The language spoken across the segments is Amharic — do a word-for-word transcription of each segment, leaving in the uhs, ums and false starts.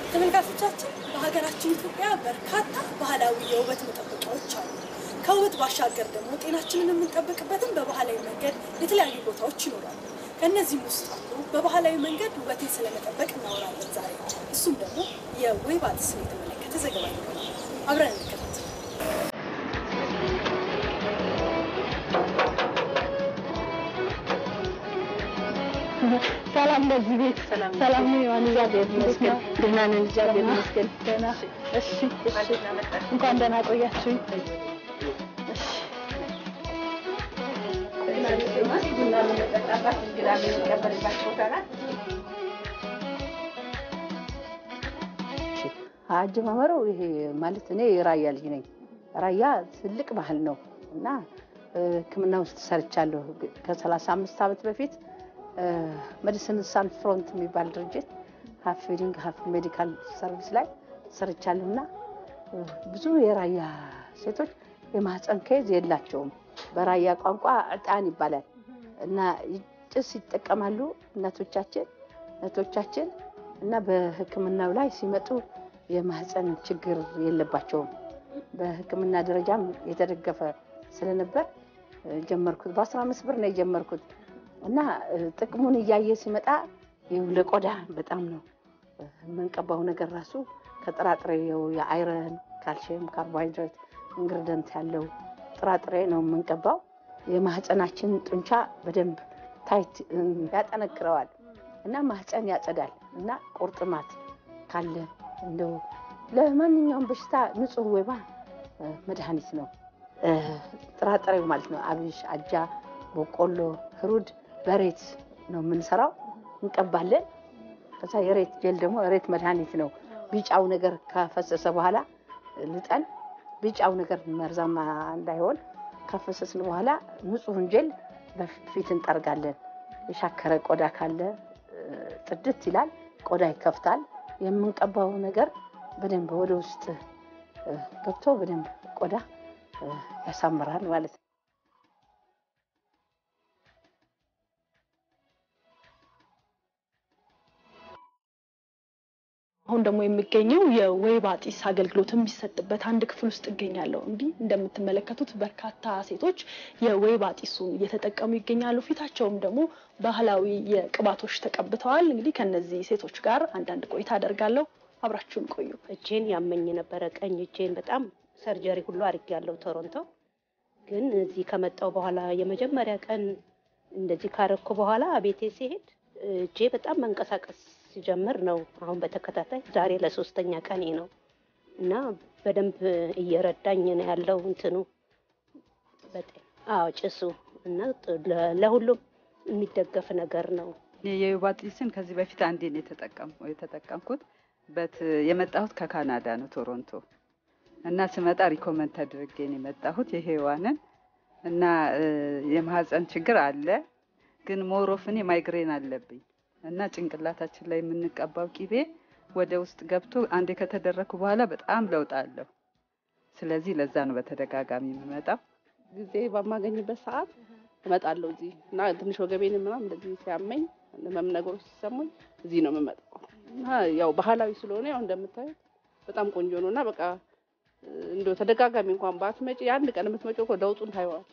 ተመልካቾቻችን በሀገራችን ኢትዮጵያ በርካታ ባህላዊ የውበት መጠበቂያዎች አሉ። ከውበት ባሻገር ደግሞ ጤናችንን የምንጠብቅበትን በባህላዊ መንገድ የተለያዩ ቦታዎች ይኖራሉ። ከነዚህም ውስጥ አንዱ በባህላዊ መንገድ ውበትን ስለመጠበቅ እናወራለን ዛሬ። እሱም ደግሞ የወይባ ጢስን የተመለከተ ዘገባ ይሆናል። አብረን እንከታተል። ሰላም ለዚህ ቤት ሰላም ሰላም ነው ያንዛ ቤት መስከን ደህና ነን እግዚአብሔር ይመስገን ደህና እሺ እሺ እንኳን ደህና ቆያችሁ እሺ አጀማመሩ ይሄ ማለት እኔ ራያ ልጅ ነኝ ራያ ትልቅ ባህል ነው እና ህክምና ውስጥ ሰርቻለሁ ከሰላሳ አምስት ዓመት በፊት ሜዲሲን ሳን ፍሮንት የሚባል ድርጅት ሃፍ ፊሊንግ ሃፍ ሜዲካል ሰርቪስ ላይ ሰርቻለሁና ብዙ የራያ ሴቶች የማህፀን ኬዝ የላቸውም በራያ ቋንቋ ዕጣን ይባላል እና ጭስ ይጠቀማሉ እናቶቻችን እናቶቻችን እና በህክምናው ላይ ሲመጡ የማህፀን ችግር የለባቸውም በህክምና ደረጃም የተደገፈ ስለነበር ጀመርኩት በ15 ብር ነው የጀመርኩት እና ጥቅሙን ያያየ ሲመጣ ለቆዳ በጣም ነው መንቀባው ነገር ራሱ ከጥራጥሬው የአይረን ካልሲየም ካርቦሃይድሬት ኢንግሪዲየንት ያለው ጥራጥሬ ነው መንቀባው የማህፀናችን ጡንቻ በደንብ ታይት ያጠነክረዋል እና ማህፀን ያጸዳል እና ቁርጥማት ካለ እንደው ለማንኛውም በሽታ ንጹህ ወይባ መድኃኒት ነው ጥራጥሬው ማለት ነው አብሽ አጃ በቆሎ ህሩድ በሬት ነው የምንሰራው እንቀባለን ከዛ የሬት ጀል ደግሞ ሬት መድኃኒት ነው ቢጫው ነገር ከፈሰሰ በኋላ ልጠን ቢጫው ነገር መርዛማ እንዳይሆን ከፈሰስን በኋላ ንጹህ ጀል በፊት እንጠርጋለን የሻከረ ቆዳ ካለ ጥድት ይላል ቆዳ ይከፍታል የምንቀባው ነገር በደንብ ወደ ውስጥ ገብቶ በደንብ ቆዳ ያሳምራል ማለት ነው አሁን ደግሞ የሚገኘው የወይባ ጢስ አገልግሎት የሚሰጥበት አንድ ክፍል ውስጥ ይገኛለሁ እንግዲህ እንደምትመለከቱት በርካታ ሴቶች የወይባ ጢሱን እየተጠቀሙ ይገኛሉ ፊታቸውም ደግሞ ባህላዊ የቅባቶች ተቀብተዋል እንግዲህ ከነዚህ ሴቶች ጋር አንዳንድ ቆይታ አደርጋለሁ አብራችሁን ቆዩ እጄን ያመኝ ነበር ቀኝ እጄን በጣም ሰርጀሪ ሁሉ አድርጌያለሁ ቶሮንቶ ግን እዚህ ከመጣው በኋላ የመጀመሪያ ቀን እንደዚህ ካረኩ በኋላ ቤቴ ሲሄድ እጄ በጣም መንቀሳቀስ ሲጀምር ነው አሁን በተከታታይ ዛሬ ለሶስተኛ ቀኔ ነው እና በደንብ እየረዳኝ ነው ያለው እንትኑ በጣም አዎ ጭሱ እና ለሁሉም የሚደገፍ ነገር ነው የወይባ ጢስን ከዚህ በፊት አንዴ ነው የተጠቀምኩ የተጠቀምኩት በት የመጣሁት ከካናዳ ነው ቶሮንቶ እና ስመጣ ሪኮመንድ አድርጌ ነው የመጣሁት የሄዋንን እና የማህፀን ችግር አለ ግን ሞሮፍኔ ማይግሬን አለብኝ እና ጭንቅላታችን ላይ የምንቀባው ቂቤ ወደ ውስጥ ገብቶ አንዴ ከተደረኩ በኋላ በጣም ለውጥ አለው ስለዚህ ለዛ ነው በተደጋጋሚ የምመጣው ጊዜ በማገኝበት ሰዓት እመጣለሁ እዚህ እና ትንሽ ወገቤን ምናምን እንደዚህ ሲያመኝ ለምን ነገሮች ሲሰሙኝ እዚህ ነው የምመጣው እና ያው ባህላዊ ስለሆነ ያው እንደምታዩት በጣም ቆንጆ ነውና በቃ እንደው ተደጋጋሚ እንኳን ባትመጪ አንድ ቀን የምትመጪው እኮ ለውጡን ታይዋለሽ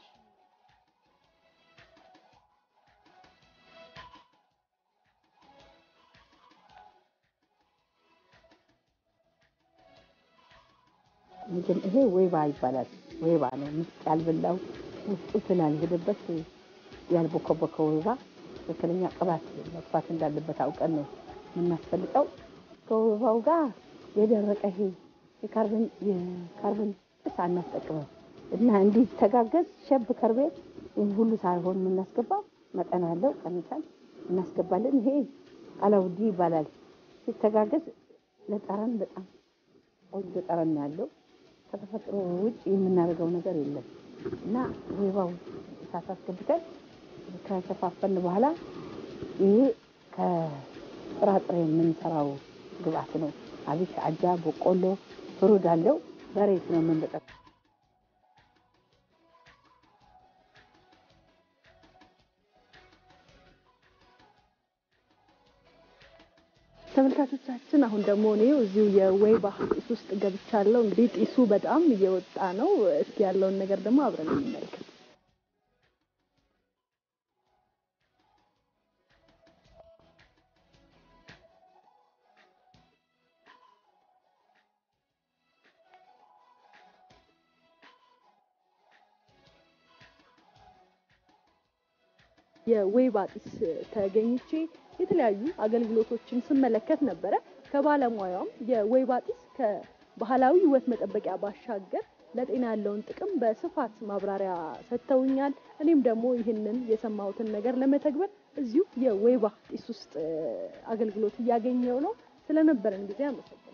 እንግዲህ ይሄ ወይባ ይባላል ወይባ ነው ምስጥ ያልበላው ውስጡ ስላልሄደበት ያልቦከቦከው ወይባ በከለኛ ቅባት መጥፋት እንዳለበት አውቀን ነው የምናስፈልቀው ከወይባው ጋር የደረቀ ይሄ የካርበን የካርበን ጭስ አናስጠቅመው እና እንዲህ ተጋገዝ ሸብ ከርቤ ሁሉ ሳይሆን የምናስገባው መጠን አለው ቀንሰን እናስገባለን ይሄ አላውዲ ይባላል ሲተጋገዝ ለጠረን በጣም ቆንጆ ጠረን ያለው ከተፈጥሮ ውጭ የምናደርገው ነገር የለም እና ወይባው ሳታስገብተን ከሸፋፈን በኋላ ይሄ ከጥራጥሬ የምንሰራው ግብአት ነው አብሽ አጃ በቆሎ ፍሩድ አለው በሬት ነው የምንጠቀመው ተመልካቾቻችን አሁን ደግሞ እኔ እዚሁ የወይባ ጢስ ውስጥ ገብቻለሁ። እንግዲህ ጢሱ በጣም እየወጣ ነው። እስኪ ያለውን ነገር ደግሞ አብረን እንመልከት። የወይባ ጢስ ተገኝቼ የተለያዩ አገልግሎቶችን ስመለከት ነበረ። ከባለሙያውም የወይባ ጢስ ከባህላዊ ውበት መጠበቂያ ባሻገር ለጤና ያለውን ጥቅም በስፋት ማብራሪያ ሰጥተውኛል። እኔም ደግሞ ይህንን የሰማሁትን ነገር ለመተግበር እዚሁ የወይባ ጢስ ውስጥ አገልግሎት እያገኘው ነው። ስለነበረን ጊዜ አመሰግናለሁ።